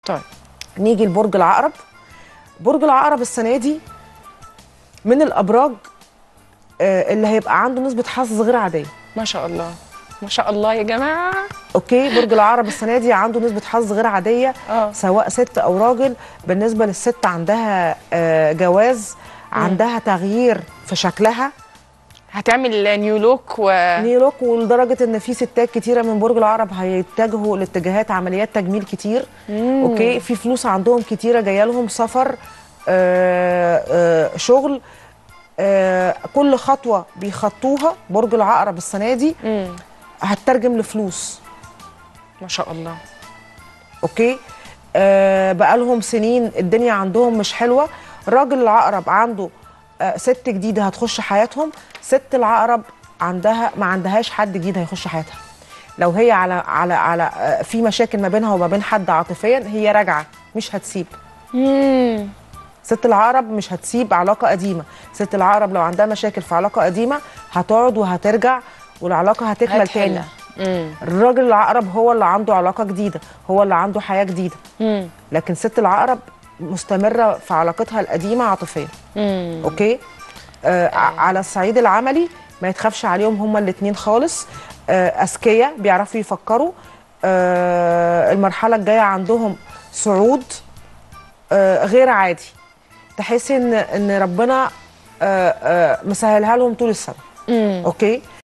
طيب نيجي لبرج العقرب. برج العقرب السنه دي من الابراج اللي هيبقى عنده نسبه حظ غير عاديه. ما شاء الله ما شاء الله يا جماعه. اوكي، برج العقرب السنه دي عنده نسبه حظ غير عاديه، سواء ست او راجل. بالنسبه للست عندها جواز، عندها تغيير في شكلها، هتعمل نيو لوك نيو لوك، ولدرجه ان في ستات كتيره من برج العقرب هيتجهوا لاتجاهات عمليات تجميل كتير. اوكي، في فلوس عندهم كتيره جايه لهم، سفر، شغل. كل خطوه بيخطوها برج العقرب السنه دي هتترجم لفلوس. ما شاء الله. اوكي، بقالهم سنين الدنيا عندهم مش حلوه. راجل العقرب عنده ست جديده هتخش حياتهم. ست العقرب ما عندهاش حد جديد هيخش حياتها. لو هي على في مشاكل ما بينها وما بين حد عاطفيا، هي راجعه مش هتسيب. ست العقرب مش هتسيب علاقه قديمه. ست العقرب لو عندها مشاكل في علاقه قديمه هتقعد وهترجع والعلاقه هتكمل تاني. الراجل العقرب هو اللي عنده علاقه جديده، هو اللي عنده حياه جديده. لكن ست العقرب مستمره في علاقتها القديمه عاطفيا. اوكي، على الصعيد العملي ما يتخافش عليهم هما الاثنين خالص. اذكياء، بيعرفوا يفكروا. المرحله الجايه عندهم صعود غير عادي، تحس ان ربنا مسهلها لهم طول السنه. اوكي.